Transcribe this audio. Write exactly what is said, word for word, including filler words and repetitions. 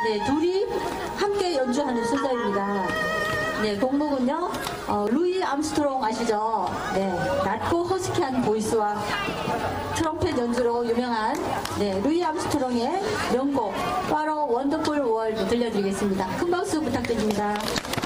네, 둘이 함께 연주하는 순서입니다. 네, 곡목은요, 어, 루이 암스트롱 아시죠? 네, 낮고 허스키한 보이스와 트럼펫 연주로 유명한 네, 루이 암스트롱의 명곡 What a Wonderful World 들려드리겠습니다. 큰 박수 부탁드립니다.